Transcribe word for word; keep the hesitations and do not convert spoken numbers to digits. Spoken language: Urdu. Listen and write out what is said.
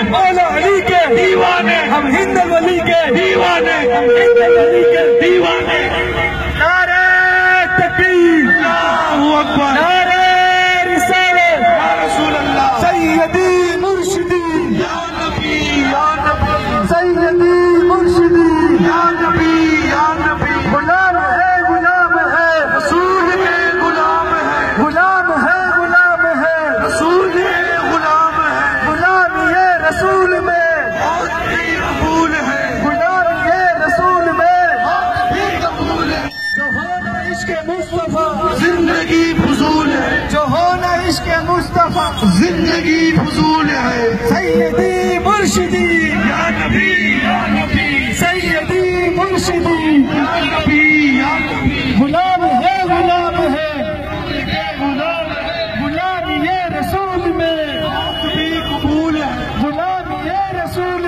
مولا علی کے دیوانے، ہم ہند ولی کے دیوانے، ہم ہند ولی کے دیوانے۔ نعرہ تکبیر، اللہ اکبر، نعرہ رسالت، یا رسول اللہ، سیدی مرشدی، یا نبی یا نبی، سیدی مرشدی، یا نبی یا نبی۔ غلام ہے غلام ہے رسول کے، غلام ہے غلام ہے غلام ہے رسول کے، غلام ہے غلام یہ رسول میں بہت بھی قبول ہے، غلام یہ رسول میں بہت بھی قبول ہے۔ جو ہونا عشق مصطفیٰ زندگی فضول ہے، جو ہونا عشق مصطفیٰ زندگی فضول ہے۔ سیدی مرشدی، یا نبی یا نبی، سیدی مرشدی، یا نبی یا نبی۔ غلام ہے غلام ہے غلام ہے غلام یہ رسول میں بہت بھی قبول ہے، غلام یہ رسول